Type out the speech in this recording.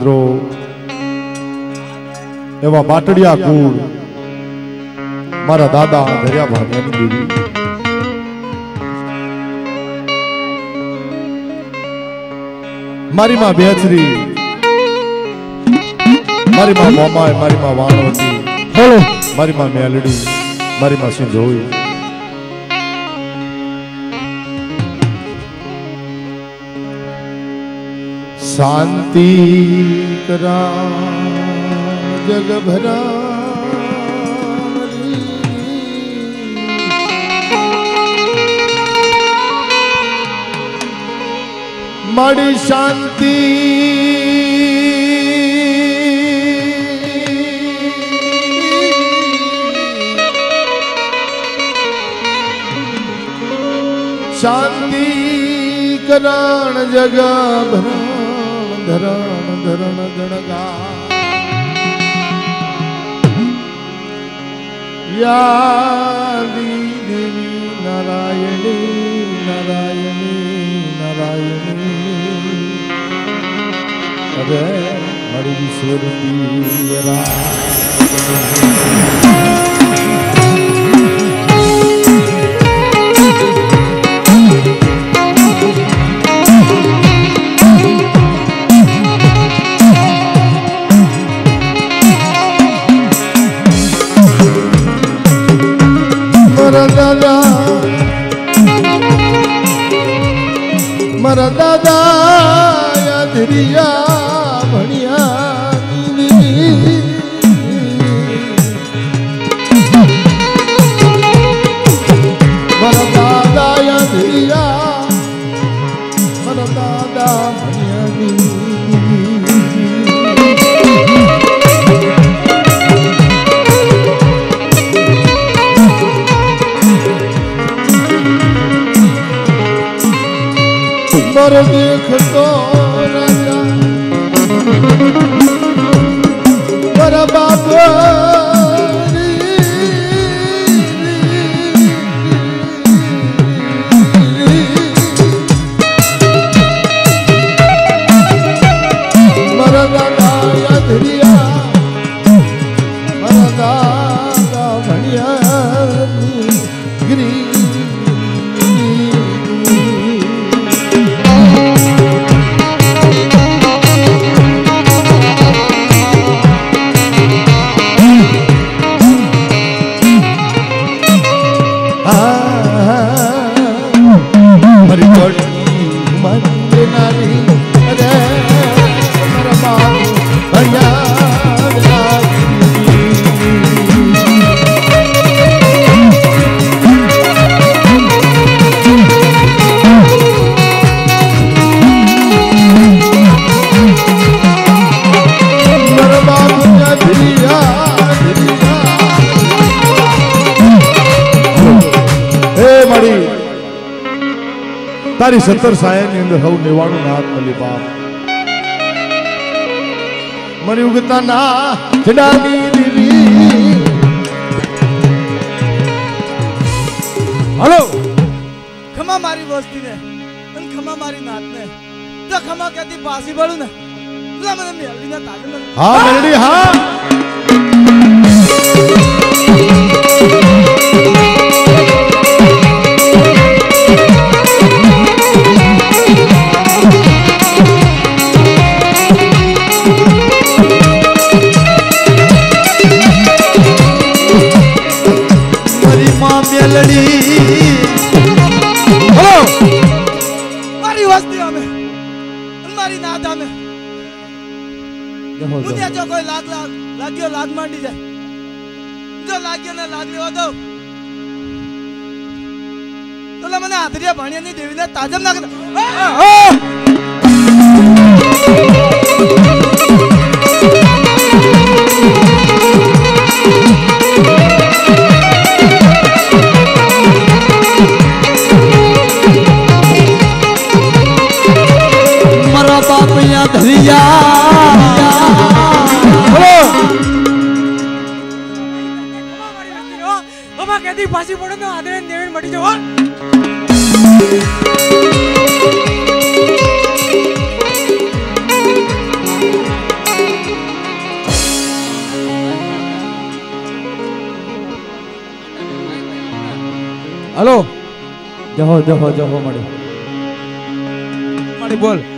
મિત્રો એવા બાટડિયા કુળ મારા દાદા ધર્યા ભાગ્યાની દેવી મારી માં બેચરી મારી માં મોમાય મારી માં વાણવતી હેલો મારી માં મેલડી મારી માં સિંધોઈ शांति करा जग भरा मड़ी शांति शांति कराण जगह भरा धरण धरण गणगा या देवी नारायणी नारायणी नारायणी अरे मड़ी स्वरूपी मरा दादा या धरिया भणिया मरा दादा या धरिया मरा दादा भणिया मर देख तो राजा पर बाप मर दादा या धरिया मर दादा भणिया गिरी तारी 70 साया ની અંદર હવ 99 નાથ મળી બાપ મરી ઉગતા ના જડાની દીવી हेलो खमा मारी वस्ती ने अन खमा मारी नाथ ने तो खमा कहती पासी बळू ने तुला મને મેલડી ના તાજ ને हां मेलडी हां मेलडी हेलो मारी वस्ती में मारी नादा में मुझे जो कोई लागियो लाग मांडी जाए जो लागियो ने लाग लियो दो तो ला मने आदरिया भाणिया नी देवी ने ताजम ना धरिया बाबा कहती फांसी पड़ो तो आदरे देवेन मटी जाओ હલો જહો જહો જહો મળી મળી બોલ